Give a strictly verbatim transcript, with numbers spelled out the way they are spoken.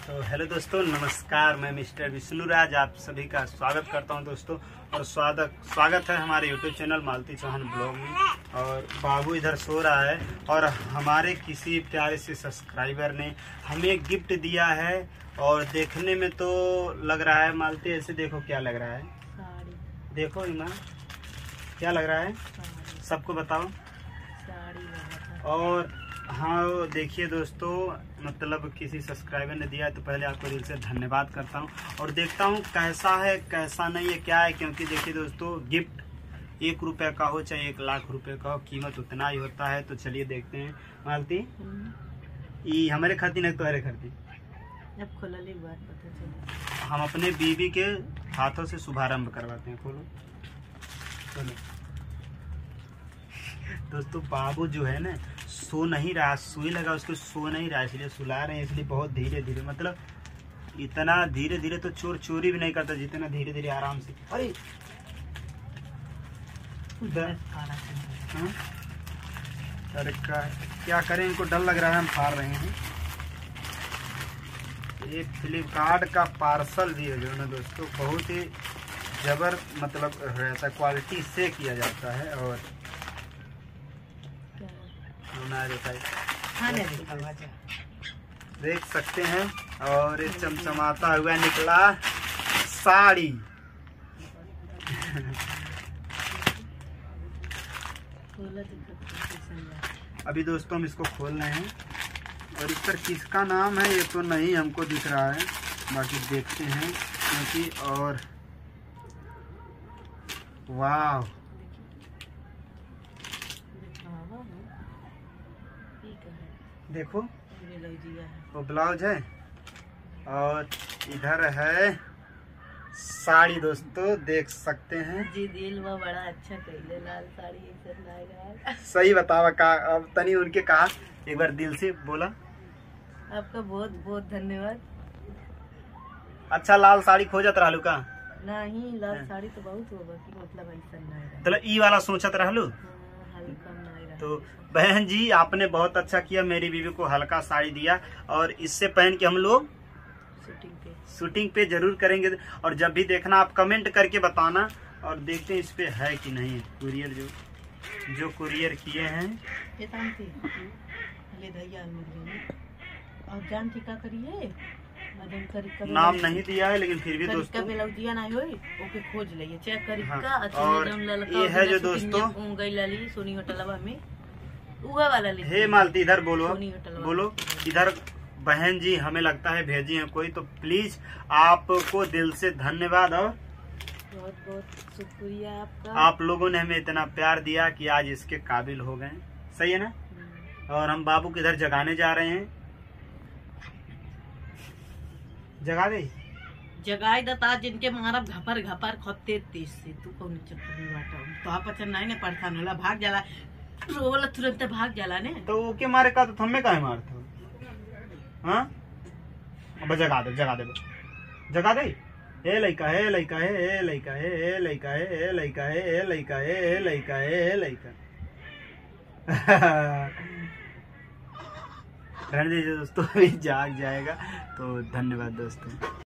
तो हेलो दोस्तों, नमस्कार। मैं मिस्टर विष्णु राज आप सभी का स्वागत करता हूं दोस्तों। और स्वागत स्वागत है हमारे YouTube channel Malti Chauhan blog में। और बाबू इधर सो रहा है और हमारे किसी प्यारे से सब्सक्राइबर ने हमें गिफ्ट दिया है। और देखने में तो लग रहा है मालती, ऐसे देखो क्या लग रहा है। साड़ी। देखो इमा, क्या लग रहा है, सबको बताओ। साड़ी। और हाँ देखिए दोस्तों, मतलब किसी सब्सक्राइबर ने दिया है तो पहले आपको दिल से धन्यवाद करता हूँ। और देखता हूँ कैसा है कैसा नहीं है क्या है, क्योंकि देखिए दोस्तों, गिफ्ट एक रुपए का हो चाहे एक लाख रुपए का हो, कीमत उतना ही होता है। तो चलिए देखते हैं। मालती, ये हमारे खाती नहीं तुम्हारे खाती, जब खोलने के बाद पता चले। हम अपने बीवी के हाथों से शुभारंभ करवाते हैं। खोलो खोलो दोस्तों, बाबू जो है ना सो नहीं रहा, सुई लगा उसको, सो नहीं रहा, इसलिए सुला रहे हैं। इसलिए बहुत धीरे धीरे, मतलब इतना धीरे धीरे तो चोर चोरी भी नहीं करता जितना धीरे धीरे आराम से। अरे हाँ? अरे क्या क्या करें, इनको डर लग रहा है, हम फाड़ रहे हैं। ये फ्लिपकार्ट का पार्सल भी है जो ना दोस्तों, बहुत ही जबर मतलब रहता, क्वालिटी से किया जाता है। और देख सकते हैं। और ये चमचमाता हुआ निकला साड़ी। अभी दोस्तों हम इसको खोल रहे हैं और इस पर किसका नाम है ये तो नहीं हमको दिख रहा है, बाकी देखते हैं क्योंकि। और वाह, देखो वो ब्लाउज है और इधर है साड़ी दोस्तों, देख सकते हैं। जी दिल वो बड़ा अच्छा कहले, लाल साड़ी ऐसा लाएगा। सही बतावा का, अब तनी उनके कहा एक बार दिल से बोला। आपका बहुत बहुत धन्यवाद। अच्छा, लाल साड़ी खोजत रहलू का? नहीं, लाल साड़ी तो बहुत होगा कि मतलब ऐसा नहीं। तो ई वाला सोचत रहलू। तो बहन जी आपने बहुत अच्छा किया, मेरी बीवी को हल्का साड़ी दिया और इससे पहन के हम लोग शूटिंग पे शूटिंग पे जरूर करेंगे। और जब भी देखना आप कमेंट करके बताना। और देखते हैं इस पे है कि नहीं। कुरियर जो जो कुरियर किए हैं ये जानती ले भैया और जानती का करिए नाम नहीं दिया है, लेकिन फिर भी दोस्तों दिया नहीं होई ओके खोज लिए चेक करी हाँ। का। और ये है जो दोस्तों गई लाली सोनी होटलवा में उगा वाला ली। हे मालती इधर बोलो बोलो इधर। बहन जी हमें लगता है भेजी है कोई, तो प्लीज आपको दिल से धन्यवाद और बहुत बहुत शुक्रिया आपका। आप लोगों ने हमें इतना प्यार दिया कि आज इसके काबिल हो गए। सही है ना। और हम बाबू के इधर जगाने जा रहे हैं। जगा दे जगाई दता जिनके मारब घपर घपर खत्ते तेज से तू कौन चप्पल बाटा तो आप अच्छा नहीं ने परेशान होला, भाग जाला रोला तुरंत भाग जाला ने। तो ओके मारे का तो हमें काहे मारते हो? हाँ अब जगा दे जगा दे जगा दे। ए लइका है लइका है ए लइका है ए लइका है ए लइका है ए लइका है ए लइका है ए लइका। रहने दीजिए दोस्तों, अभी जाग जाएगा। तो धन्यवाद दोस्तों।